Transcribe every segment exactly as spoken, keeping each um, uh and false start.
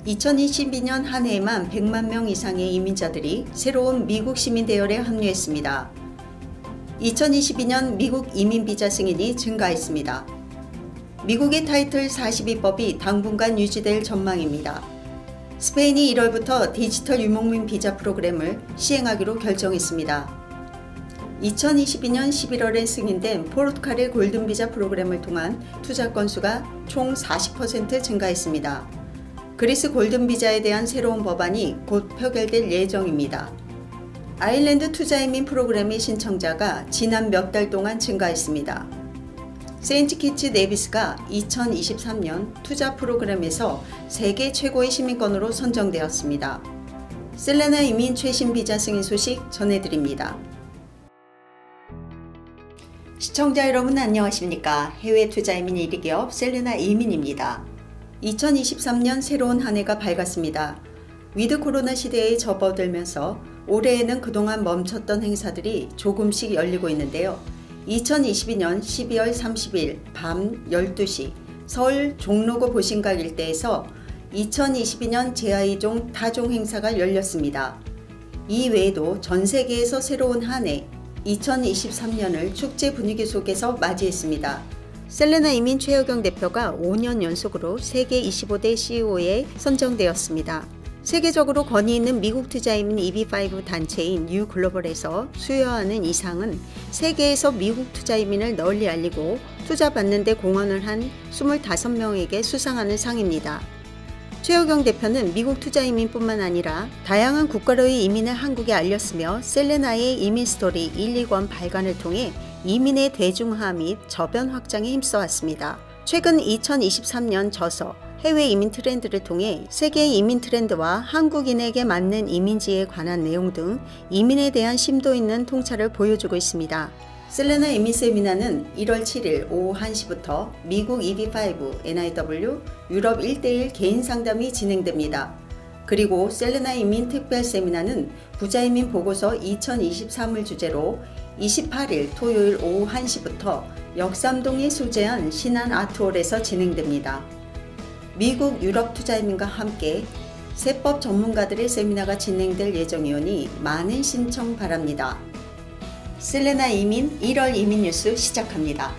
이천이십이 년 한 해에만 백만 명 이상의 이민자들이 새로운 미국 시민 대열에 합류했습니다. 이천이십이 년 미국 이민 비자 승인이 증가했습니다. 미국의 타이틀 사십이 법이 당분간 유지될 전망입니다. 스페인이 일월부터 디지털 유목민 비자 프로그램을 시행하기로 결정했습니다. 이천이십이 년 십일월에 승인된 포르투갈의 골든 비자 프로그램을 통한 투자 건수가 총 사십 퍼센트 증가했습니다. 그리스 골든 비자에 대한 새로운 법안이 곧 표결될 예정입니다. 아일랜드 투자이민 프로그램의 신청자가 지난 몇 달 동안 증가했습니다. 세인트 키츠 네비스가 이천이십삼 년 투자 프로그램에서 세계 최고의 시민권으로 선정되었습니다. 셀레나 이민 최신 비자 승인 소식 전해드립니다. 시청자 여러분 안녕하십니까? 해외 투자이민 일 위 기업 셀레나 이민입니다. 이천이십삼 년 새로운 한 해가 밝았습니다. 위드 코로나 시대에 접어들면서 올해에는 그동안 멈췄던 행사들이 조금씩 열리고 있는데요. 이천이십이 년 십이월 삼십일 밤 열두 시 서울 종로구 보신각 일대에서 이천이십이 년 제아이종 타종 행사가 열렸습니다. 이 외에도 전 세계에서 새로운 한 해 이천이십삼 년을 축제 분위기 속에서 맞이했습니다. 셀레나 이민 최여경 대표가 오 년 연속으로 세계 이십오 대 씨이오에 선정되었습니다. 세계적으로 권위 있는 미국 투자이민 이비 오 단체인 유글로벌에서 수여하는 이 상은 세계에서 미국 투자이민을 널리 알리고 투자받는 데 공헌을 한 이십오 명에게 수상하는 상입니다. 최여경 대표는 미국 투자이민뿐만 아니라 다양한 국가로의 이민을 한국에 알렸으며 셀레나의 이민 스토리 일, 이 권 발간을 통해 이민의 대중화 및 저변 확장에 힘써왔습니다. 최근 이천이십삼 년 저서 해외 이민 트렌드를 통해 세계 이민 트렌드와 한국인에게 맞는 이민지에 관한 내용 등 이민에 대한 심도 있는 통찰을 보여주고 있습니다. 셀레나 이민 세미나는 일월 칠일 오후 한 시부터 미국 이비 오 엔아이더블유 유럽 일 대 일 개인 상담이 진행됩니다. 그리고 셀레나 이민 특별 세미나는 부자이민 보고서 이천이십삼을 주제로 이십팔 일 토요일 오후 한 시부터 역삼동에 소재한 신한 아트홀에서 진행됩니다. 미국 유럽 투자이민과 함께 세법 전문가들의 세미나가 진행될 예정이오니 많은 신청 바랍니다. 셀레나 이민 일월 이민 뉴스 시작합니다.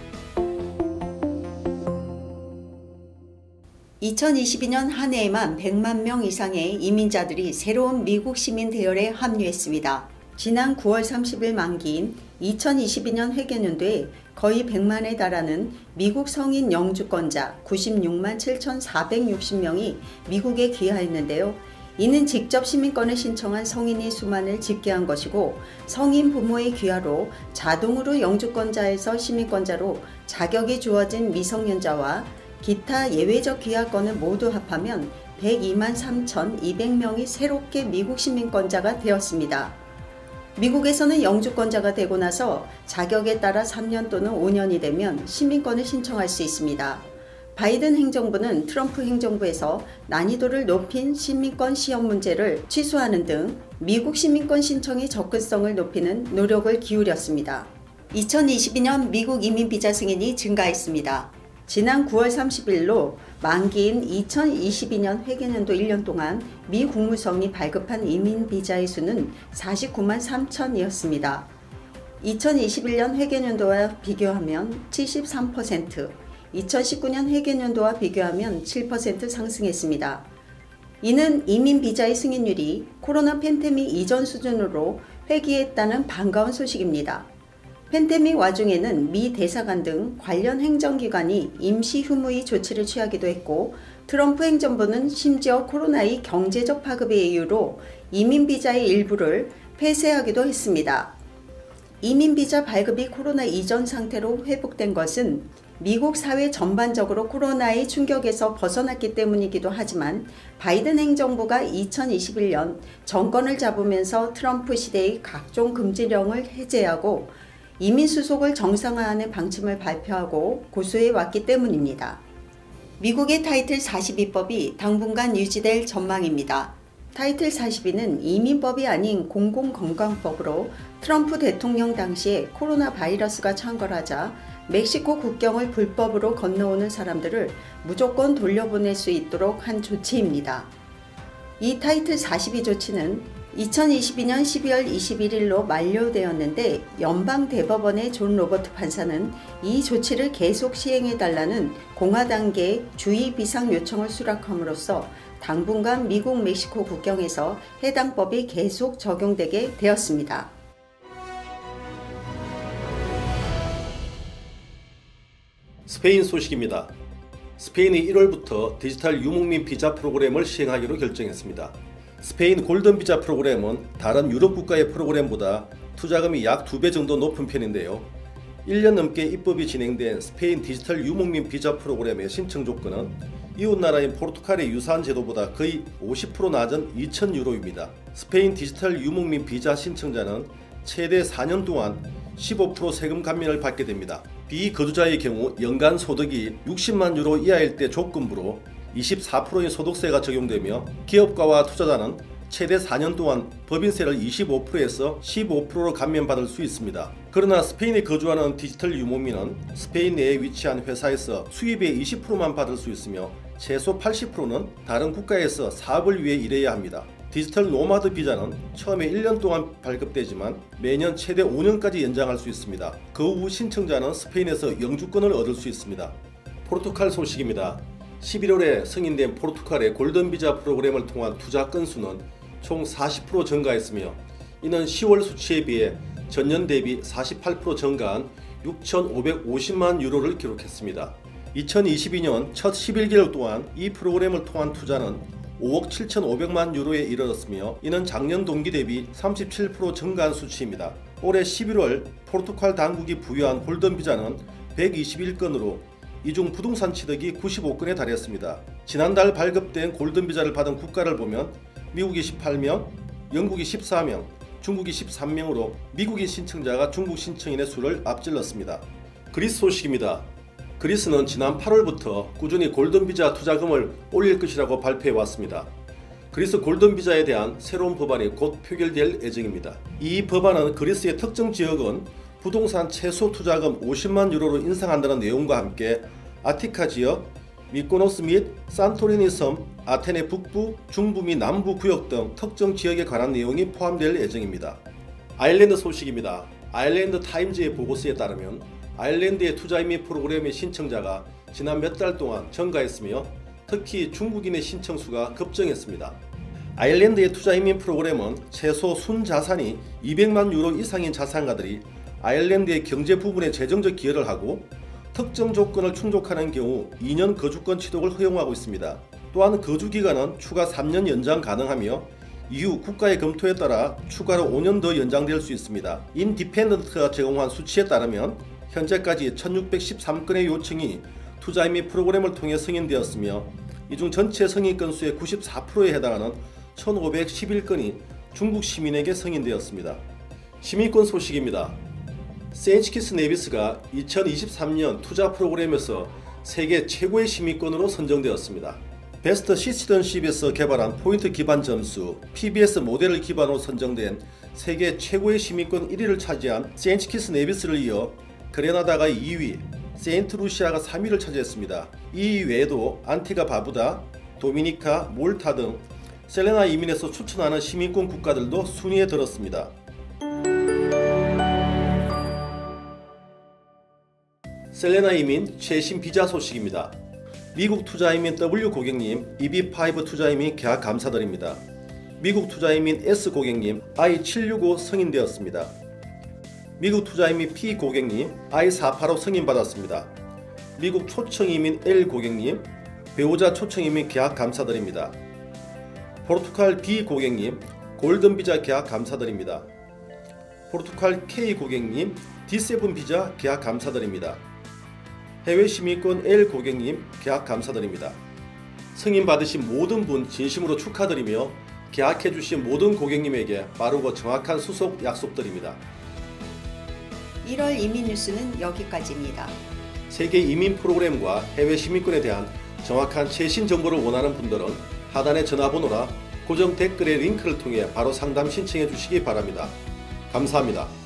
이천이십이 년 한 해에만 백만 명 이상의 이민자들이 새로운 미국 시민 대열에 합류했습니다. 지난 구월 삼십일 만기인 이천이십이 년 회계연도에 거의 백만에 달하는 미국 성인 영주권자 구십육만 칠천사백육십 명이 미국에 귀화했는데요. 이는 직접 시민권을 신청한 성인의 수만을 집계한 것이고 성인 부모의 귀화로 자동으로 영주권자에서 시민권자로 자격이 주어진 미성년자와 기타 예외적 귀화권을 모두 합하면 백이만 삼천이백 명이 새롭게 미국 시민권자가 되었습니다. 미국에서는 영주권자가 되고 나서 자격에 따라 삼 년 또는 오 년이 되면 시민권을 신청할 수 있습니다. 바이든 행정부는 트럼프 행정부에서 난이도를 높인 시민권 시험 문제를 취소하는 등 미국 시민권 신청의 접근성을 높이는 노력을 기울였습니다. 이천이십이 년 미국 이민 비자 승인이 증가했습니다. 지난 구월 삼십일로 만기인 이천이십이 년 회계연도 일 년 동안 미 국무성이 발급한 이민 비자의 수는 사십구만 삼천이었습니다. 이천이십일 년 회계연도와 비교하면 칠십삼 퍼센트, 이천십구 년 회계연도와 비교하면 칠 퍼센트 상승했습니다. 이는 이민 비자의 승인율이 코로나 팬데믹 이전 수준으로 회귀했다는 반가운 소식입니다. 팬데믹 와중에는 미 대사관 등 관련 행정기관이 임시 휴무의 조치를 취하기도 했고 트럼프 행정부는 심지어 코로나의 경제적 파급의 이유로 이민비자의 일부를 폐쇄하기도 했습니다. 이민비자 발급이 코로나 이전 상태로 회복된 것은 미국 사회 전반적으로 코로나의 충격에서 벗어났기 때문이기도 하지만 바이든 행정부가 이천이십일 년 정권을 잡으면서 트럼프 시대의 각종 금지령을 해제하고 이민 수속을 정상화하는 방침을 발표하고 고수해 왔기 때문입니다. 미국의 타이틀 사십이 법이 당분간 유지될 전망입니다. 타이틀 사십이는 이민법이 아닌 공공건강법으로 트럼프 대통령 당시에 코로나 바이러스가 창궐하자 멕시코 국경을 불법으로 건너오는 사람들을 무조건 돌려보낼 수 있도록 한 조치입니다. 이 타이틀 사십이 조치는 이천이십이년 십이월 이십일일로 만료되었는데 연방대법원의 존 로버트 판사는 이 조치를 계속 시행해달라는 공화당계 주의 비상 요청을 수락함으로써 당분간 미국 멕시코 국경에서 해당 법이 계속 적용되게 되었습니다. 스페인 소식입니다. 스페인이 일월부터 디지털 유목민 비자 프로그램을 시행하기로 결정했습니다. 스페인 골든 비자 프로그램은 다른 유럽 국가의 프로그램보다 투자금이 약 두 배 정도 높은 편인데요. 일 년 넘게 입법이 진행된 스페인 디지털 유목민 비자 프로그램의 신청 조건은 이웃나라인 포르투갈의 유사한 제도보다 거의 오십 퍼센트 낮은 이천 유로입니다. 스페인 디지털 유목민 비자 신청자는 최대 사 년 동안 십오 퍼센트 세금 감면을 받게 됩니다. 비거주자의 경우 연간 소득이 육십만 유로 이하일 때 조건부로 이십사 퍼센트의 소득세가 적용되며 기업가와 투자자는 최대 사 년 동안 법인세를 이십오 퍼센트에서 십오 퍼센트로 감면받을 수 있습니다. 그러나 스페인에 거주하는 디지털 유목민은 스페인 내에 위치한 회사에서 수입의 이십 퍼센트만 받을 수 있으며 최소 팔십 퍼센트는 다른 국가에서 사업을 위해 일해야 합니다. 디지털 노마드 비자는 처음에 일 년 동안 발급되지만 매년 최대 오 년까지 연장할 수 있습니다. 그 후 신청자는 스페인에서 영주권을 얻을 수 있습니다. 포르투갈 소식입니다. 십일월에 승인된 포르투갈의 골든 비자 프로그램을 통한 투자 건수는 총 사십 퍼센트 증가했으며 이는 시월 수치에 비해 전년 대비 사십팔 퍼센트 증가한 육천오백오십만 유로를 기록했습니다. 이천이십이년 첫 십일 개월 동안 이 프로그램을 통한 투자는 오억 칠천오백만 유로에 이르렀으며 이는 작년 동기 대비 삼십칠 퍼센트 증가한 수치입니다. 올해 십일월 포르투갈 당국이 부여한 골든 비자는 백이십일 건으로 이 중 부동산 취득이 구십오 건에 달했습니다. 지난달 발급된 골든 비자를 받은 국가를 보면 미국이 십팔 명, 영국이 십사 명, 중국이 십삼 명으로 미국인 신청자가 중국 신청인의 수를 앞질렀습니다. 그리스 소식입니다. 그리스는 지난 팔월부터 꾸준히 골든 비자 투자금을 올릴 것이라고 발표해 왔습니다. 그리스 골든 비자에 대한 새로운 법안이 곧 표결될 예정입니다. 이 법안은 그리스의 특정 지역은 부동산 최소 투자금 오십만 유로로 인상한다는 내용과 함께 아티카 지역, 미코노스 및 산토리니 섬, 아테네 북부, 중부 및 남부 구역 등 특정 지역에 관한 내용이 포함될 예정입니다. 아일랜드 소식입니다. 아일랜드 타임즈의 보고서에 따르면 아일랜드의 투자이민 프로그램의 신청자가 지난 몇 달 동안 증가했으며 특히 중국인의 신청수가 급증했습니다. 아일랜드의 투자이민 프로그램은 최소 순자산이 이백만 유로 이상인 자산가들이 아일랜드의 경제 부분에 재정적 기여를 하고 특정 조건을 충족하는 경우 이 년 거주권 취득을 허용하고 있습니다. 또한 거주기간은 추가 삼 년 연장 가능하며 이후 국가의 검토에 따라 추가로 오 년 더 연장될 수 있습니다. 인디펜던트가 제공한 수치에 따르면 현재까지 천육백십삼 건의 요청이 투자이민 프로그램을 통해 승인되었으며 이 중 전체 승인 건수의 구십사 퍼센트에 해당하는 천오백십일 건이 중국 시민에게 승인되었습니다. 시민권 소식입니다. 세인트키츠 네비스가 이천이십삼년 투자 프로그램에서 세계 최고의 시민권으로 선정되었습니다. 베스트 시티즌십에서 개발한 포인트 기반 점수 피비에스 모델을 기반으로 선정된 세계 최고의 시민권 일 위를 차지한 세인트키츠 네비스를 이어 그레나다가 이 위, 세인트루시아가 삼 위를 차지했습니다. 이 외에도 안티가 바부다, 도미니카, 몰타 등 셀레나 이민에서 추천하는 시민권 국가들도 순위에 들었습니다. 셀레나 이민 최신 비자 소식입니다. 미국 투자이민 W 고객님, 이비 파이브 투자이민 계약 감사드립니다. 미국 투자이민 S 고객님, 아이 칠육오 승인되었습니다. 미국 투자이민 P 고객님, 아이 사팔오 승인받았습니다. 미국 초청이민 L 고객님, 배우자 초청이민 계약 감사드립니다. 포르투갈 B 고객님, 골든 비자 계약 감사드립니다. 포르투갈 K 고객님, 디 세븐 비자 계약 감사드립니다. 해외 시민권 L 고객님 계약 감사드립니다. 승인 받으신 모든 분 진심으로 축하드리며 계약해 주신 모든 고객님에게 빠르고 정확한 수속 약속드립니다. 일월 이민 뉴스는 여기까지입니다. 세계 이민 프로그램과 해외 시민권에 대한 정확한 최신 정보를 원하는 분들은 하단의 전화번호나 고정 댓글의 링크를 통해 바로 상담 신청해 주시기 바랍니다. 감사합니다.